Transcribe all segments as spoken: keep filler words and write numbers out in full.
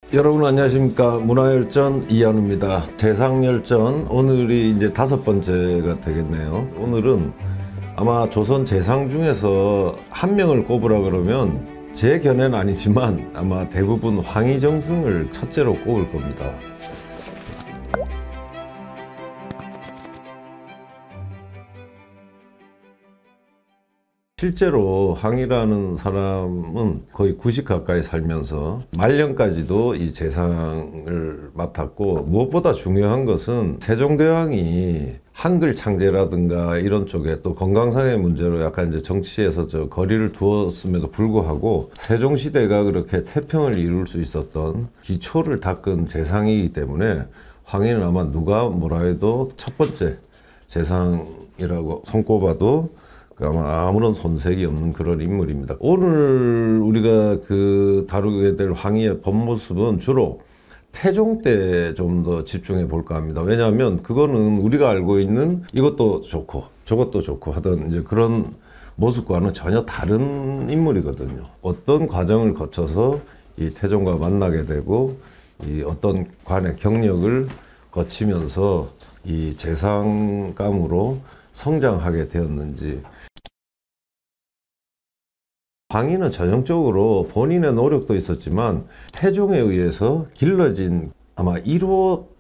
여러분 안녕하십니까. 문화열전 이현우입니다. 재상열전 오늘이 이제 다섯 번째가 되겠네요. 오늘은 아마 조선 재상 중에서 한 명을 꼽으라 그러면 제 견해는 아니지만 아마 대부분 황희정승을 첫째로 꼽을 겁니다. 실제로 황이라는 사람은 거의 구십 가까이 살면서 말년까지도 이 재상을 맡았고, 무엇보다 중요한 것은 세종대왕이 한글 창제라든가 이런 쪽에 또 건강상의 문제로 약간 이제 정치에서 저 거리를 두었음에도 불구하고 세종시대가 그렇게 태평을 이룰 수 있었던 기초를 닦은 재상이기 때문에 황희는 아마 누가 뭐라 해도 첫 번째 재상이라고 손꼽아도 아마 아무런 손색이 없는 그런 인물입니다. 오늘 우리가 그 다루게 될 황희의 본모습은 주로 태종 때 좀 더 집중해 볼까 합니다. 왜냐하면 그거는 우리가 알고 있는 이것도 좋고 저것도 좋고 하던 이제 그런 모습과는 전혀 다른 인물이거든요. 어떤 과정을 거쳐서 이 태종과 만나게 되고 이 어떤 관의 경력을 거치면서 이 재상감으로 성장하게 되었는지. 황희는 전형적으로 본인의 노력도 있었지만 태종에 의해서 길러진 아마 일 호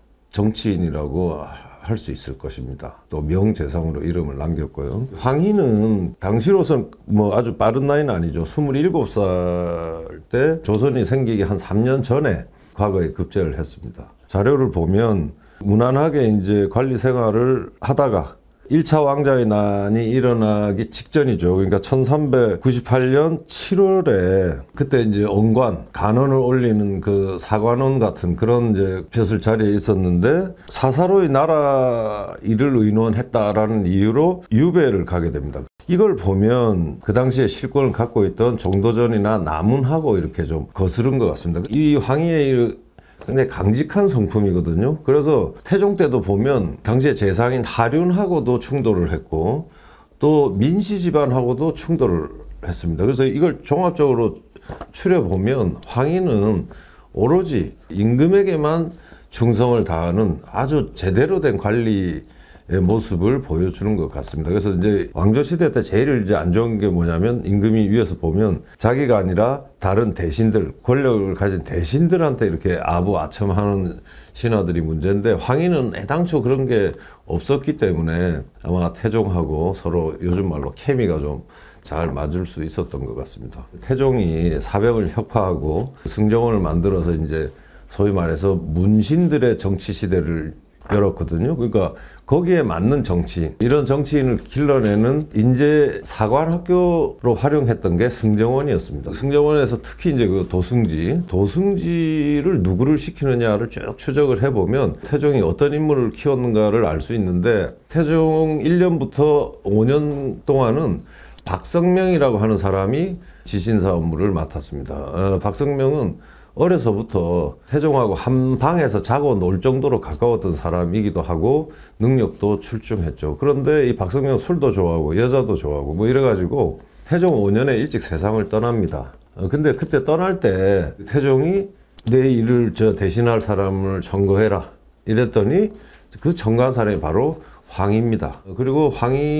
정치인이라고 할 수 있을 것입니다. 또 명재상으로 이름을 남겼고요. 황희는 당시로선 뭐 아주 빠른 나이는 아니죠. 스물일곱 살 때 조선이 생기기 한 삼 년 전에 과거에 급제를 했습니다. 자료를 보면 무난하게 이제 관리 생활을 하다가 일 차 왕자의 난이 일어나기 직전이죠. 그러니까 천삼백구십팔 년 칠월에 그때 이제 언관, 간언을 올리는 그 사관원 같은 그런 이제 벼슬 자리에 있었는데 사사로이 나라 일을 의논했다라는 이유로 유배를 가게 됩니다. 이걸 보면 그 당시에 실권을 갖고 있던 정도전이나 남운하고 이렇게 좀 거스른 것 같습니다. 이 황희의 굉장히 강직한 성품이거든요. 그래서 태종 때도 보면 당시에 재상인 하륜하고도 충돌을 했고 또 민씨 집안하고도 충돌을 했습니다. 그래서 이걸 종합적으로 추려보면 황희는 오로지 임금에게만 충성을 다하는 아주 제대로 된 관리의 모습을 보여주는 것 같습니다. 그래서 이제 왕조시대 때 제일 이제 안 좋은 게 뭐냐면 임금이 위에서 보면 자기가 아니라 다른 대신들, 권력을 가진 대신들한테 이렇게 아부아첨하는 신하들이 문제인데, 황희는 애당초 그런 게 없었기 때문에 아마 태종하고 서로 요즘 말로 케미가 좀 잘 맞을 수 있었던 것 같습니다. 태종이 사병을 혁파하고 승정원을 만들어서 이제 소위 말해서 문신들의 정치 시대를 열었거든요. 그러니까 거기에 맞는 정치인, 이런 정치인을 길러내는 인재 사관학교로 활용했던 게 승정원이었습니다. 승정원에서 특히 이제 그 도승지, 도승지를 누구를 시키느냐를 쭉 추적을 해보면 태종이 어떤 인물을 키웠는가를 알 수 있는데, 태종 일 년부터 오 년 동안은 박성명이라고 하는 사람이 지신사 업무를 맡았습니다. 어, 박성명은 어려서부터 태종하고 한 방에서 자고 놀 정도로 가까웠던 사람이기도 하고 능력도 출중했죠. 그런데 이 박성명은 술도 좋아하고 여자도 좋아하고 뭐 이래가지고 태종 오 년에 일찍 세상을 떠납니다. 어, 근데 그때 떠날 때 태종이 내 일을 저 대신할 사람을 청거해라 이랬더니 그 청거한 사람이 바로 황희입니다. 그리고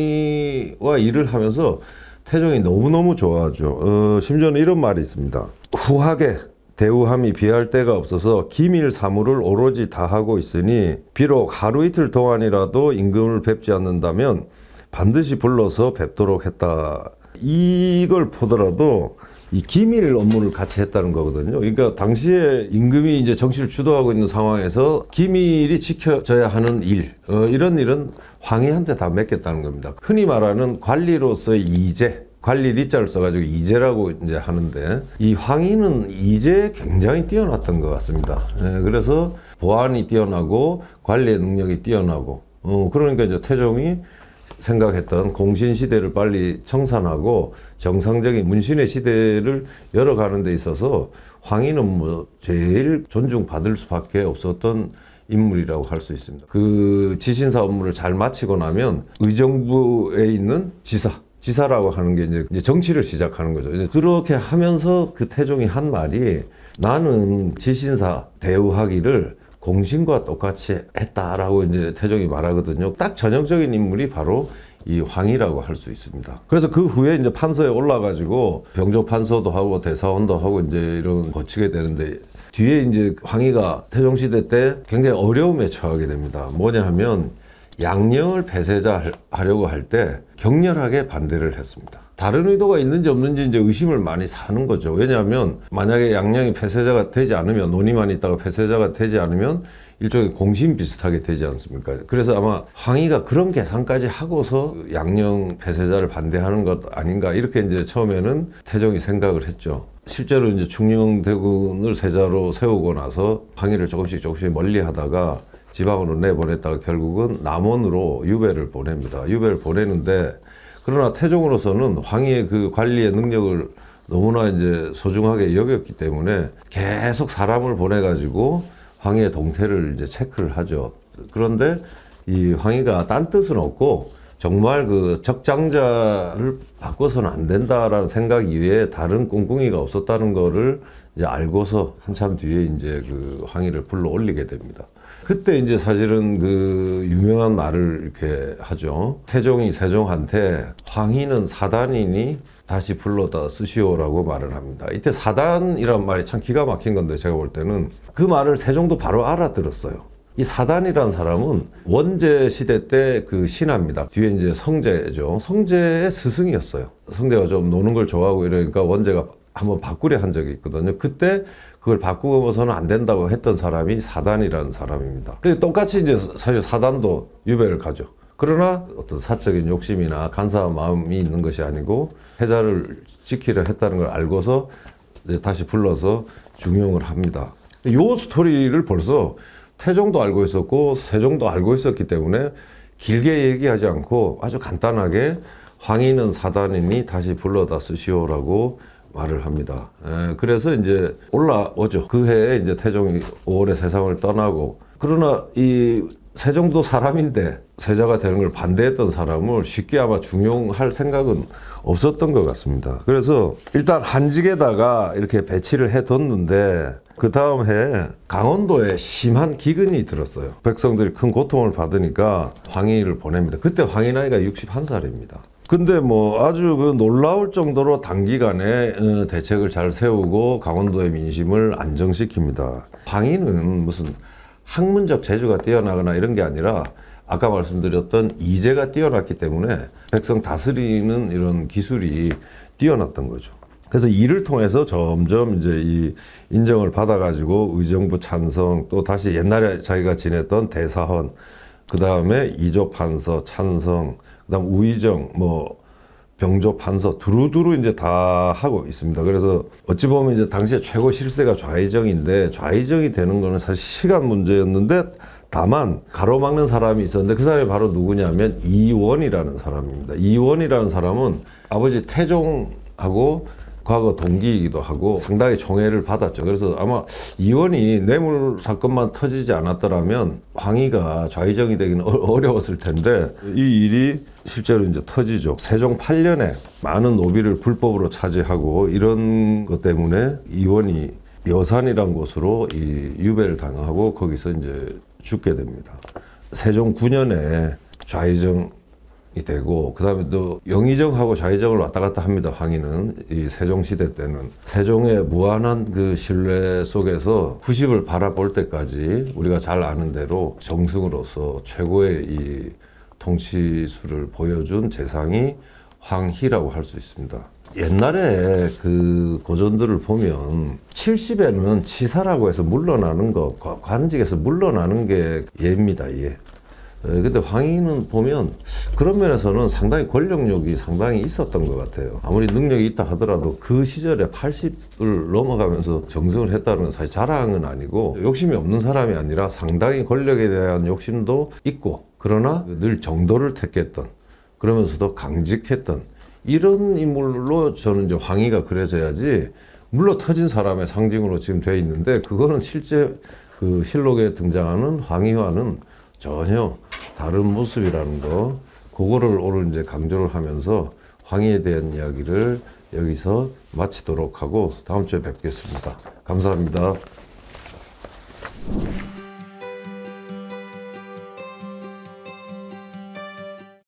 황희와 일을 하면서 태종이 너무너무 좋아하죠. 어, 심지어는 이런 말이 있습니다. 후하게 대우함이 비할 데가 없어서 기밀 사무를 오로지 다 하고 있으니 비록 하루 이틀 동안이라도 임금을 뵙지 않는다면 반드시 불러서 뵙도록 했다. 이걸 보더라도 이 기밀 업무를 같이 했다는 거거든요. 그러니까 당시에 임금이 이제 정치를 주도하고 있는 상황에서 기밀이 지켜져야 하는 일, 어, 이런 일은 황희한테 다 맡겼다는 겁니다. 흔히 말하는 관리로서의 이제, 관리 리자를 써가지고 이제라고 이제 하는데, 이 황희는 이제에 굉장히 뛰어났던 것 같습니다. 예, 그래서 보안이 뛰어나고 관리의 능력이 뛰어나고, 어, 그러니까 이제 태종이 생각했던 공신 시대를 빨리 청산하고 정상적인 문신의 시대를 열어가는 데 있어서 황희는 뭐 제일 존중받을 수밖에 없었던 인물이라고 할 수 있습니다. 그 지신사 업무를 잘 마치고 나면 의정부에 있는 지사, 지사라고 하는 게 이제 정치를 시작하는 거죠. 이제 그렇게 하면서 그 태종이 한 말이 나는 지신사 대우하기를 공신과 똑같이 했다라고 이제 태종이 말하거든요. 딱 전형적인 인물이 바로 이 황희라고 할 수 있습니다. 그래서 그 후에 이제 판서에 올라가지고 병조 판서도 하고 대사원도 하고 이제 이런 거치게 되는데, 뒤에 이제 황희가 태종시대 때 굉장히 어려움에 처하게 됩니다. 뭐냐 하면 양령을 폐쇄자하려고 할 때 격렬하게 반대를 했습니다. 다른 의도가 있는지 없는지 이제 의심을 많이 사는 거죠. 왜냐하면 만약에 양령이 폐쇄자가 되지 않으면, 논의만 있다가 폐쇄자가 되지 않으면 일종의 공신 비슷하게 되지 않습니까? 그래서 아마 황희가 그런 계산까지 하고서 양령 폐쇄자를 반대하는 것 아닌가, 이렇게 이제 처음에는 태종이 생각을 했죠. 실제로 이제 충녕대군을 세자로 세우고 나서 황희를 조금씩 조금씩 멀리 하다가 지방으로 내보냈다가 결국은 남원으로 유배를 보냅니다. 유배를 보내는데, 그러나 태종으로서는 황희의 그 관리의 능력을 너무나 이제 소중하게 여겼기 때문에 계속 사람을 보내가지고 황희의 동태를 이제 체크를 하죠. 그런데 이 황희가 딴 뜻은 없고 정말 그 적장자를 바꿔서는 안 된다라는 생각 이외에 다른 꿍꿍이가 없었다는 거를 이제 알고서 한참 뒤에 이제 그 황희를 불러 올리게 됩니다. 그때 이제 사실은 그 유명한 말을 이렇게 하죠. 태종이 세종한테 황희는 사단이니 다시 불러다 쓰시오라고 말을 합니다. 이때 사단이란 말이 참 기가 막힌 건데, 제가 볼 때는 그 말을 세종도 바로 알아들었어요. 이 사단이라는 사람은 원제 시대 때 그 신하입니다. 뒤에 이제 성제죠. 성제의 스승이었어요. 성제가 좀 노는 걸 좋아하고 이러니까 원제가 한번 바꾸려 한 적이 있거든요. 그때 그걸 바꾸고서는 안 된다고 했던 사람이 사단이라는 사람입니다. 근데 똑같이 이제 사실 사단도 유배를 가죠. 그러나 어떤 사적인 욕심이나 간사한 마음이 있는 것이 아니고 패자를 지키려 했다는 걸 알고서 이제 다시 불러서 중용을 합니다. 이 스토리를 벌써 태종도 알고 있었고 세종도 알고 있었기 때문에 길게 얘기하지 않고 아주 간단하게 황희는 사단이니 다시 불러다 쓰시오라고 말을 합니다. 에, 그래서 이제 올라오죠. 그 해에 이제 태종이 오월에 세상을 떠나고, 그러나 이 세종도 사람인데 세자가 되는 걸 반대했던 사람을 쉽게 아마 중용할 생각은 없었던 것 같습니다. 그래서 일단 한직에다가 이렇게 배치를 해뒀는데, 그 다음 해에 강원도에 심한 기근이 들었어요. 백성들이 큰 고통을 받으니까 황희를 보냅니다. 그때 황희 나이가 육십일 살입니다. 근데 뭐 아주 그 놀라울 정도로 단기간에 어, 대책을 잘 세우고 강원도의 민심을 안정시킵니다. 황희는 무슨 학문적 재주가 뛰어나거나 이런 게 아니라 아까 말씀드렸던 이제가 뛰어났기 때문에 백성 다스리는 이런 기술이 뛰어났던 거죠. 그래서 이를 통해서 점점 이제 이 인정을 받아가지고 의정부 찬성, 또 다시 옛날에 자기가 지냈던 대사헌, 그 다음에 이조 판서 찬성, 그다음 우의정, 뭐 병조 판서 두루두루 이제 다 하고 있습니다. 그래서 어찌 보면 이제 당시에 최고 실세가 좌의정인데, 좌의정이 되는 거는 사실 시간 문제였는데, 다만 가로막는 사람이 있었는데 그 사람이 바로 누구냐면 이원이라는 사람입니다. 이원이라는 사람은 아버지 태종하고 과거 동기이기도 하고 상당히 총애를 받았죠. 그래서 아마 이원이 뇌물 사건만 터지지 않았더라면 황희가 좌의정이 되기는 어려웠을 텐데, 이 일이 실제로 이제 터지죠. 세종 팔 년에 많은 노비를 불법으로 차지하고 이런 것 때문에 이원이 여산이란 곳으로 이 유배를 당하고 거기서 이제 죽게 됩니다. 세종 구 년에 좌의정 되고, 그 다음에 또 영의정하고 좌의정을 왔다 갔다 합니다. 황희는 이 세종시대 때는 세종의 무한한 그 신뢰 속에서 구십을 바라볼 때까지 우리가 잘 아는 대로 정승으로서 최고의 이 통치술을 보여준 재상이 황희라고 할 수 있습니다. 옛날에 그 고전들을 보면 칠십에는 치사라고 해서 물러나는 거, 관직에서 물러나는 게 예입니다. 예. 근데 황희는 보면 그런 면에서는 상당히 권력욕이 상당히 있었던 것 같아요. 아무리 능력이 있다 하더라도 그 시절에 팔십을 넘어가면서 정승을 했다는 건 사실 자랑은 아니고, 욕심이 없는 사람이 아니라 상당히 권력에 대한 욕심도 있고, 그러나 늘 정도를 택했던, 그러면서도 강직했던 이런 인물로 저는 이제 황희가 그려져야지, 물러 터진 사람의 상징으로 지금 돼 있는데 그거는 실제 그 실록에 등장하는 황희와는 전혀 다른 모습이라는 거, 그거를 오늘 이제 강조를 하면서 황희에 대한 이야기를 여기서 마치도록 하고 다음 주에 뵙겠습니다. 감사합니다.